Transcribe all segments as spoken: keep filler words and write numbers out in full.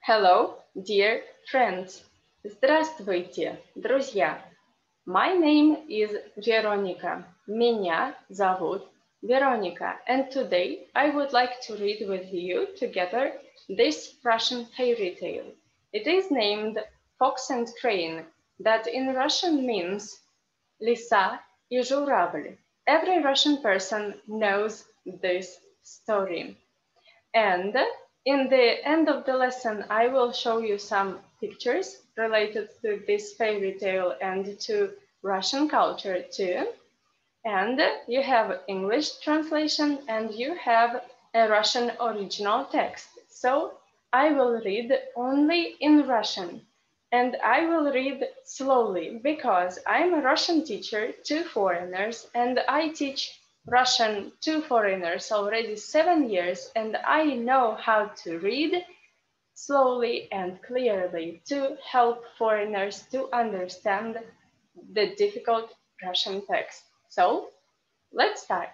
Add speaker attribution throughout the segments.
Speaker 1: Hello, dear friends. Здравствуйте, друзья. My name is Veronica. Меня зовут Veronica, and today I would like to read with you together this Russian fairy tale. It is named Fox and Crane, that in Russian means Lisa и журавль. Every Russian person knows this story. And in the end of the lesson, I will show you some pictures related to this fairy tale and to Russian culture too. And you have English translation and you have a Russian original text. So I will read only in Russian. And I will read slowly because I'm a Russian teacher to foreigners and I teach Russian to foreigners already seven years and I know how to read slowly and clearly to help foreigners to understand the difficult Russian text. So, let's start.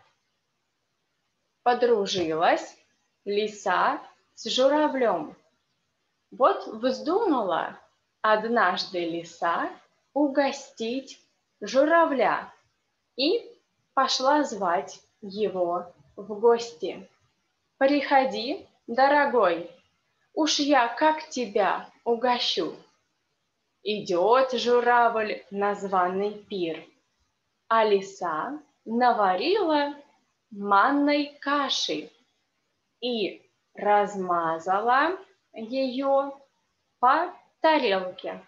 Speaker 1: Подружилась лиса с журавлем. Вот вздумала однажды лиса угостить журавля и пошла звать его в гости. Приходи, дорогой, уж я как тебя угощу. Идет журавль на званый пир, а лиса наварила манной каши и размазала ее по тарелке.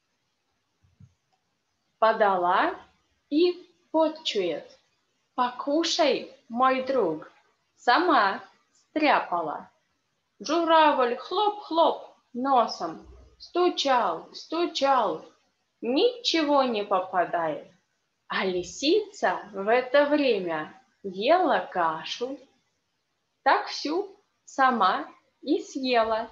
Speaker 1: Подала и подчует. Покушай, мой друг, сама стряпала. Журавль хлоп-хлоп носом, стучал, стучал, ничего не попадает. А лисица в это время ела кашу, так всю сама и съела.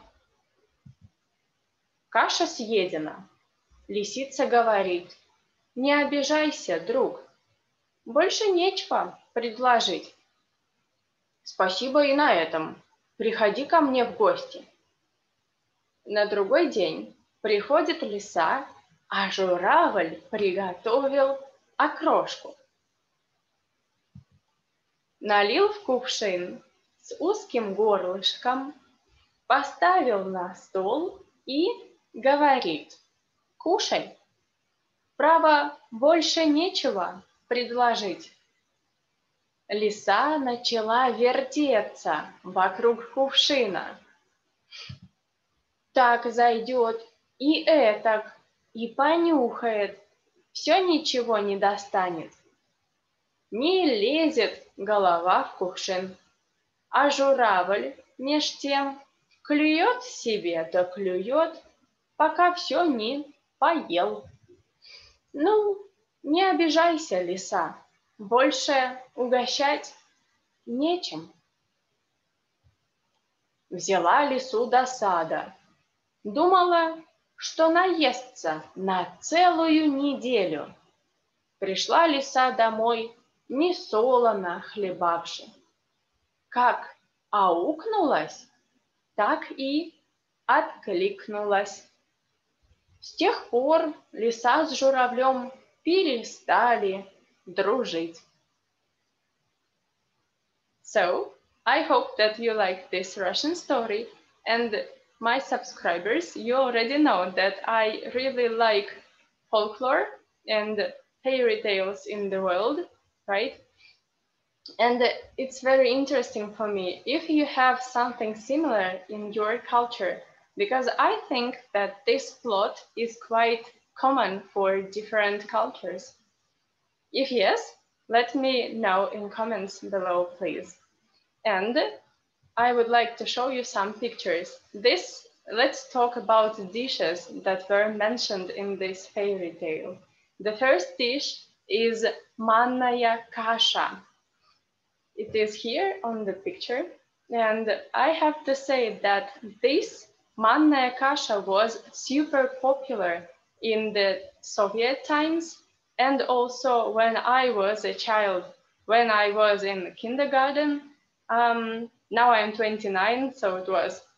Speaker 1: Каша съедена. Лисица говорит: не обижайся, друг, больше нечего предложить. Спасибо и на этом. Приходи ко мне в гости. На другой день приходит лиса, а журавль приготовил окрошку. Налил в кувшин с узким горлышком, поставил на стол и говорит: кушай. Право, больше нечего предложить. Лиса начала вертеться вокруг кувшина. Так зайдет и этак, и понюхает, все ничего не достанет. Не лезет голова в кувшин, а журавль меж тем клюет себе да клюет, пока все не поел. Ну, не обижайся, лиса, больше угощать нечем. Взяла лису досада. Думала, что наестся на целую неделю. Пришла лиса домой, не солоно хлебавши. Как аукнулась, так и откликнулась. С тех пор лиса с журавлем перестали дружить. So, I hope that you like this Russian story, and my subscribers, you already know that I really like folklore and fairy tales in the world, right? And it's very interesting for me if you have something similar in your culture, because I think that this plot is quite common for different cultures. If yes, let me know in comments below, please. And I would like to show you some pictures. This, let's talk about dishes that were mentioned in this fairy tale. The first dish is manная каша. It is here on the picture, and I have to say that this manная каша was super popular in the Soviet times and also when I was a child, when I was in kindergarten. Um, now I'm twenty-nine, so it was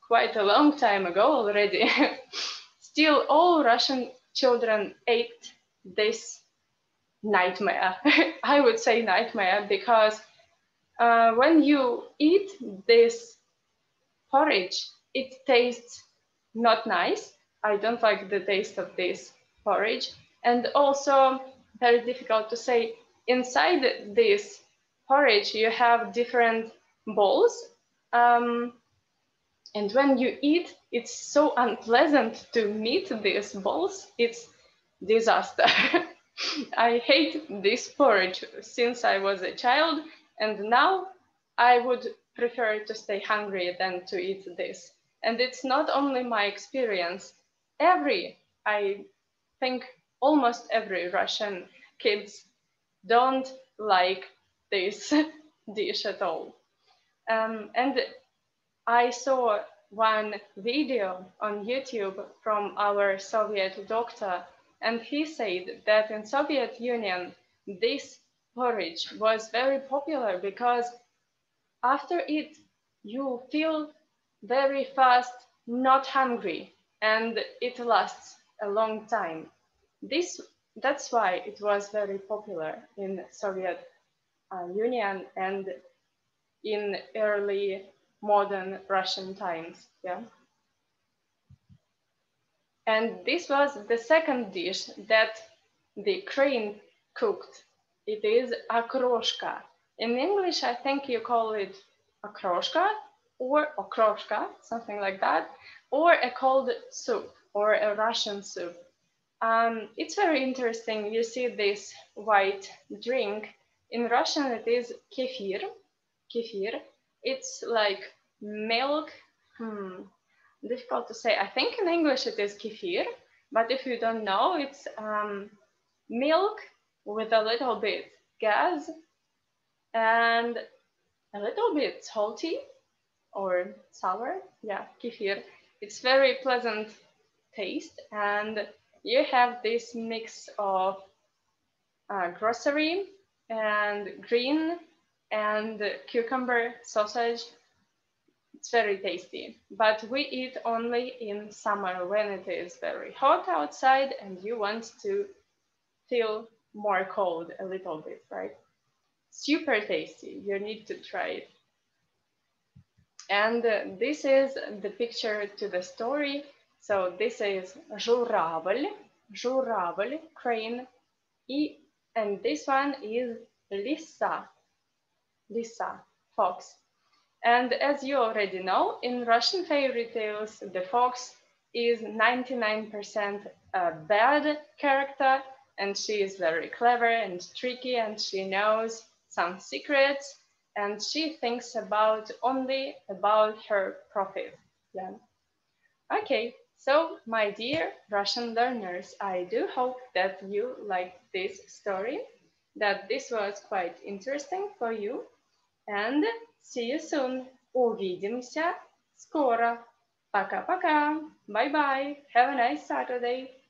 Speaker 1: quite a long time ago already. Still, all Russian children ate this nightmare. I would say nightmare because uh, when you eat this porridge, it tastes not nice. I don't like the taste of this porridge. And also very difficult to say, inside this porridge, you have different balls. Um, and when you eat, it's so unpleasant to meet these balls. It's disaster. I hate this porridge since I was a child, and now I would prefer to stay hungry than to eat this. And it's not only my experience. Every, I think almost every Russian kids don't like this dish at all. Um, and I saw one video on YouTube from our Soviet doctor, and he said that in Soviet Union, this porridge was very popular because after it, you feel very fast not hungry, and it lasts a long time. This, that's why it was very popular in Soviet uh, Union and in early modern Russian times. Yeah. And this was the second dish that the crane cooked. It is okroshka. In English, I think you call it okroshka or okroshka, something like that, or a cold soup or a Russian soup. Um, it's very interesting. You see this white drink. In Russian, it is kefir. Kefir. It's like milk. Hmm, difficult to say. I think in English it is kefir, but if you don't know, it's um, milk with a little bit gas and a little bit salty or sour. Yeah, kefir. It's very pleasant taste, and you have this mix of uh, grocery and green and cucumber sausage. It's very tasty, but we eat only in summer when it is very hot outside and you want to feel more cold a little bit, right? Super tasty. You need to try it. And uh, this is the picture to the story. So this is журавль, журавль, crane, and this one is lisa, lisa, fox. And as you already know, in Russian fairy tales, the fox is ninety-nine percent a bad character, and she is very clever and tricky, and she knows some secrets, and she thinks about only about her profit. Yeah. Okay, so my dear Russian learners, I do hope that you liked this story, that this was quite interesting for you, and see you soon. Увидимся скоро. Пока-пока. Bye-bye. Have a nice Saturday.